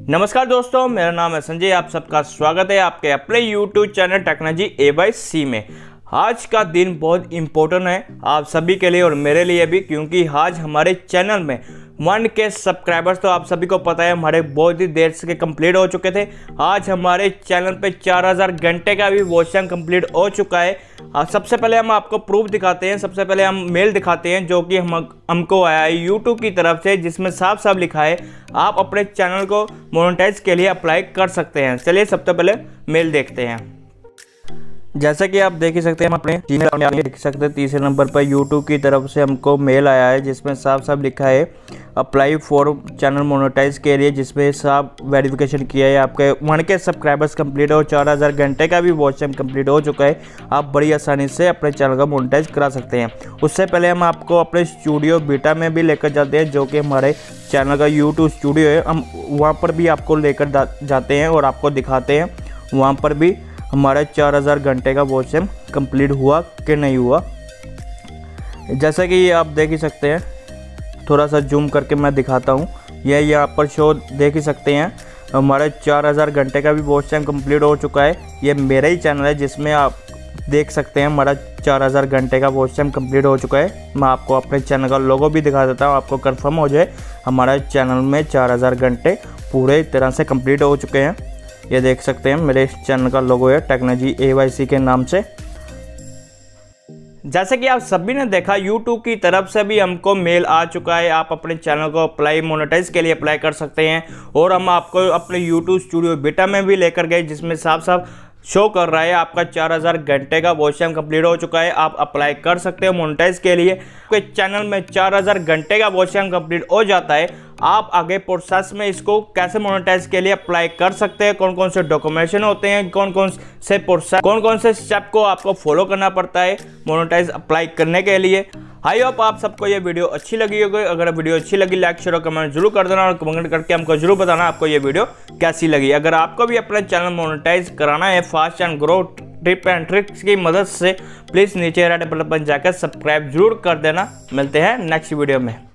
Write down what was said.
नमस्कार दोस्तों, मेरा नाम है संजय। आप सबका स्वागत है आपके अपने YouTube चैनल टेक्नोलॉजी A/C में। आज का दिन बहुत इम्पोर्टेंट है आप सभी के लिए और मेरे लिए भी, क्योंकि आज हमारे चैनल में 1K सब्सक्राइबर्स तो आप सभी को पता है हमारे बहुत ही देर से कंप्लीट हो चुके थे। आज हमारे चैनल पे 4000 घंटे का भी वॉच टाइम कंप्लीट हो चुका है। सबसे पहले हम आपको प्रूफ दिखाते हैं। सबसे पहले हम मेल दिखाते हैं जो कि हमको आया है यूट्यूब की तरफ से, जिसमें साफ साफ लिखा है आप अपने चैनल को मोनेटाइज के लिए अप्लाई कर सकते हैं। चलिए सबसे पहले मेल देखते हैं। जैसा कि आप देख ही सकते हैं, हम अपने जीमेल में देख सकते हैं तीसरे नंबर पर यूट्यूब की तरफ से हमको मेल आया है जिसमें साफ साफ लिखा है अप्लाई फॉर चैनल मोनेटाइज के लिए, जिसमें साफ वेरिफिकेशन किया है आपके 1K सब्सक्राइबर्स कंप्लीट और 4000 घंटे का भी वॉच टाइम कंप्लीट हो चुका है। आप बड़ी आसानी से अपने चैनल को मोनेटाइज करा सकते हैं। उससे पहले हम आपको अपने स्टूडियो बीटा में भी लेकर जाते हैं, जो कि हमारे चैनल का यूट्यूब स्टूडियो है। हम वहाँ पर भी आपको लेकर जाते हैं और आपको दिखाते हैं वहाँ पर भी हमारा 4000 घंटे का वॉच टाइम कंप्लीट हुआ कि नहीं हुआ। जैसा कि आप देख ही सकते हैं, थोड़ा सा जूम करके मैं दिखाता हूँ। यह यहाँ पर शो देख ही सकते हैं, हमारा 4000 घंटे का भी वॉच टाइम कंप्लीट हो चुका है। ये मेरा ही चैनल है जिसमें आप देख सकते हैं हमारा 4000 घंटे का वॉच टाइम कंप्लीट हो चुका है। मैं आपको अपने चैनल का लोगो भी दिखा देता हूँ, आपको कंफर्म हो जाए हमारा चैनल में 4000 घंटे पूरे तरह से कंप्लीट हो चुके हैं। ये देख सकते हैं मेरे इस चैनल का लोगो है टेक्नोलॉजी A/C के नाम से। जैसे कि आप सभी ने देखा, YouTube की तरफ से भी हमको मेल आ चुका है। आप अपने चैनल को अप्लाई मोनेटाइज के लिए अप्लाई कर सकते हैं। और हम आपको अपने YouTube स्टूडियो बीटा में भी लेकर गए, जिसमें साफ साफ शो कर रहा है आपका 4000 घंटे का वॉच टाइम कंप्लीट हो चुका है। आप अप्लाई कर सकते हो मोनेटाइज के लिए। आपके चैनल में 4000 घंटे का वॉच टाइम कंप्लीट हो जाता है। आप आगे प्रोसेस में इसको कैसे मोनेटाइज के लिए अप्लाई कर सकते हैं, कौन कौन से डॉक्यूमेंटेशन होते हैं, कौन कौन से प्रोसेस, कौन कौन से स्टेप को आपको फॉलो करना पड़ता है मोनेटाइज अप्लाई करने के लिए। आई होप आप सबको ये वीडियो अच्छी लगी होगी। अगर वीडियो अच्छी लगी, लाइक शेयर और कमेंट जरूर कर देना और कमेंट करके हमको जरूर बताना आपको ये वीडियो कैसी लगी। अगर आपको भी अपना चैनल मोनेटाइज कराना है fast and grow tip and tricks की मदद से, प्लीज़ नीचे रेड बटन पर जाकर सब्सक्राइब जरूर कर देना। मिलते हैं नेक्स्ट वीडियो में।